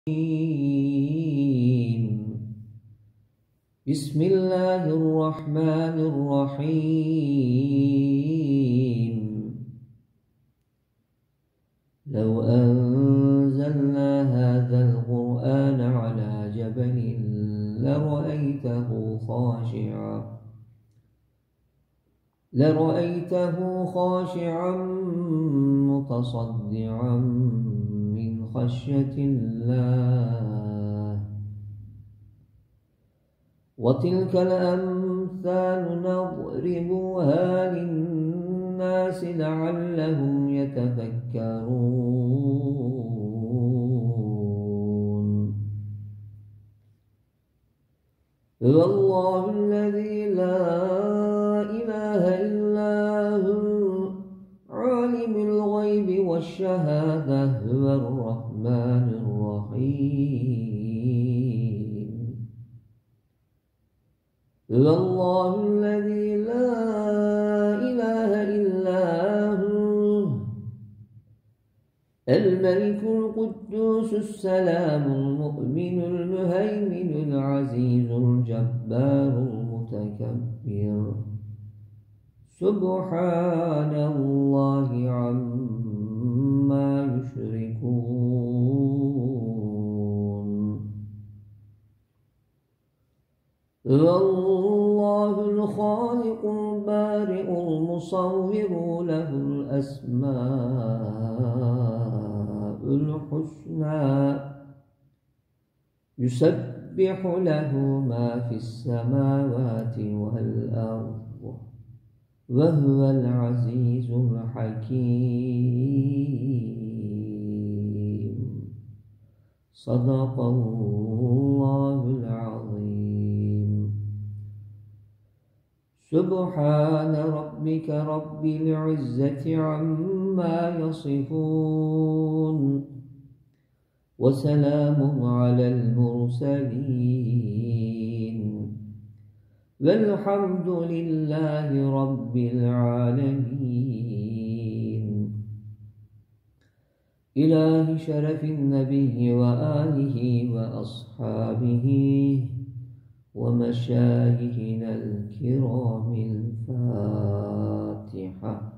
بسم الله الرحمن الرحيم. لو أنزلنا هذا القرآن على جبل لرأيته خاشعا متصدعا من خشية الله. وتلك الأمثال نضربها للناس لعلهم يتفكرون. هو الله الذي لا إله إلا هو عالم الغيب والشهادة هو الرحمن الرحيم. هو الله الذي لا إله إلا هو الملك القدوس السلام المؤمن المهيمن العزيز الجبار المتكبر. سبحان الله عما يشركون. هو الله الخالق البارئ المصور له الأسماء الحسنى يسبح له ما في السماوات والأرض وهو العزيز الحكيم. صدق الله العظيم. سبحان ربك رب العزة عما يصفون وسلام على المرسلين والحمد لله رب العالمين. إله شرف النبي وآله وأصحابه ومشايخنا الكرام. الفاتحة.